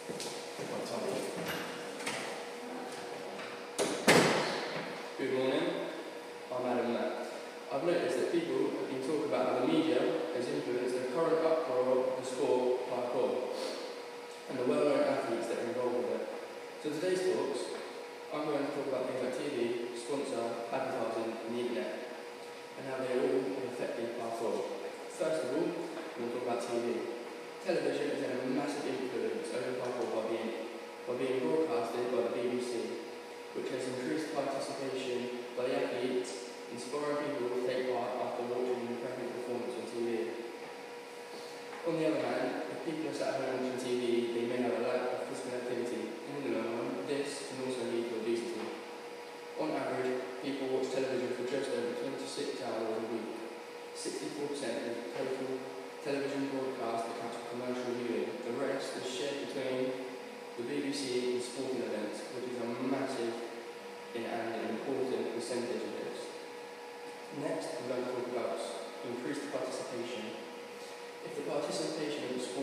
Good morning, I'm Adam Matt. I've noticed that people have been talking about how the media has influenced the current uproar of the sport parkour and the well-known athletes that are involved with it. So today's talks, I'm going to talk about things like TV, sponsor, advertising and the internet and how they all have affected parkour. First of all, we'll talk about TV. Television has had a massive influence over parkour by being broadcasted by the BBC, which has increased participation by the athletes, inspiring people to take part after watching an impressive performance on TV. On the other hand, if people are sat at home watching TV, they may have a lack of physical activity. In the long run, this can also lead to obesity. On average, people watch television for just over 26 hours a week. 64% of total television broadcast accounts for commercial viewing. The rest is shared between the BBC and sporting events, which is a massive and an important percentage of this. Next, I'm going to talk about increased participation. If the participation in the sport